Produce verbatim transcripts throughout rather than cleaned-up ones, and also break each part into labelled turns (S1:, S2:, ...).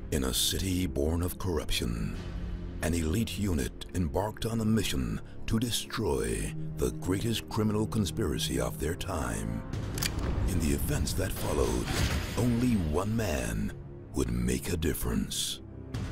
S1: In a city born of corruption, an elite unit embarked on a mission to destroy the greatest criminal conspiracy of their time. In the events that followed, only one man would make a difference.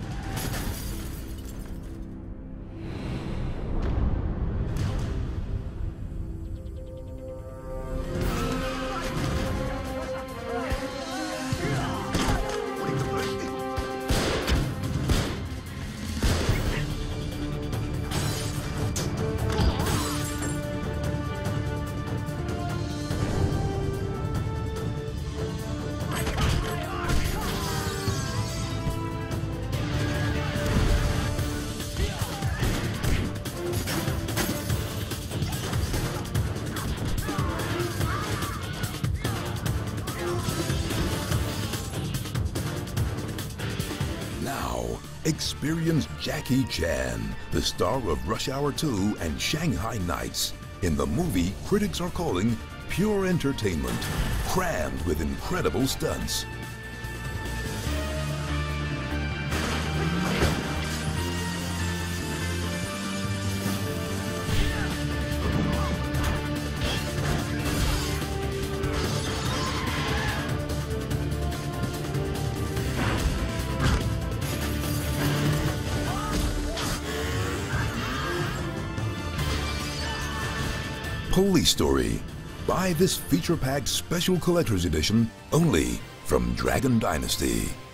S1: Now, experience Jackie Chan, the star of Rush Hour two and Shanghai Nights, in the movie critics are calling pure entertainment, crammed with incredible stunts. Police Story. Buy this feature-packed special collector's edition only from Dragon Dynasty.